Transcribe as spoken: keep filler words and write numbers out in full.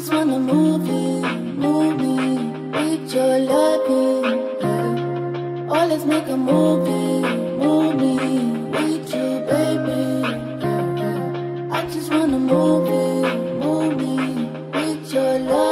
just wanna move it, move me with your loving, yeah. Oh, let's make a movie, movie with you, baby, yeah, yeah. I just wanna move it, move me with your love.